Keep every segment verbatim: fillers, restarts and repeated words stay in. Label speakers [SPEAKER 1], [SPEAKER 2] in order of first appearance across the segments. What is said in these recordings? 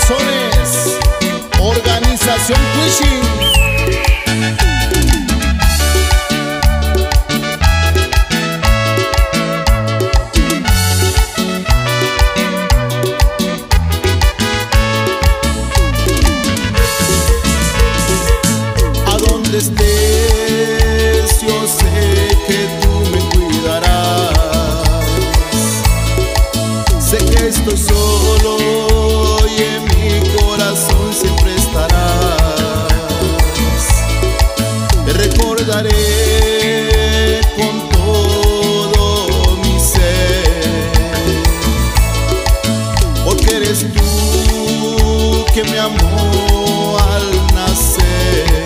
[SPEAKER 1] corazones, Organización Cuishing.
[SPEAKER 2] Estés, yo sé que tú me cuidarás. Sé que estoy solo y en mi corazón siempre estarás. Te recordaré con todo mi ser, porque eres tú que me amó al nacer.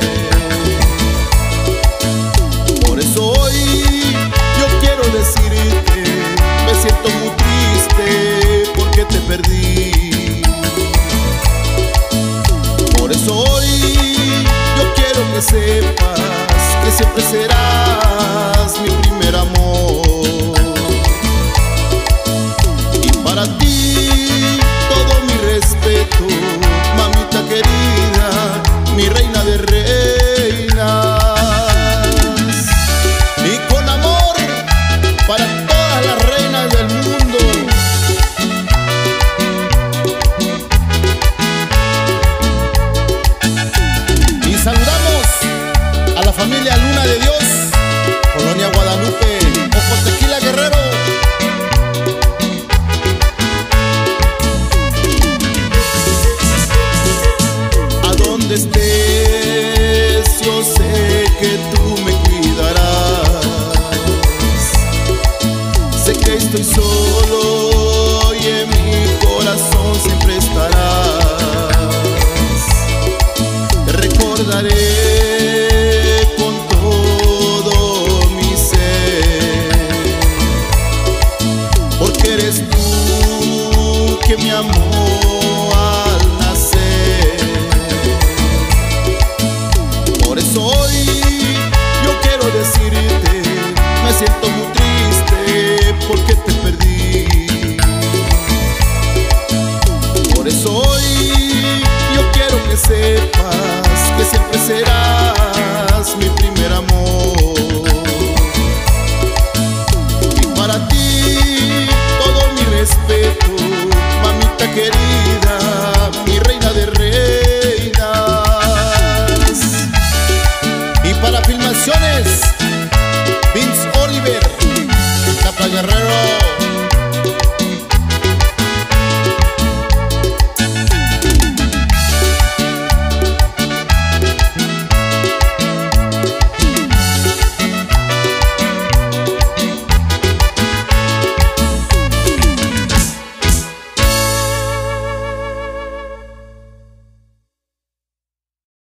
[SPEAKER 2] Hoy yo quiero decirte, me siento muy triste porque te perdí. Por eso hoy yo quiero que sepas que siempre serás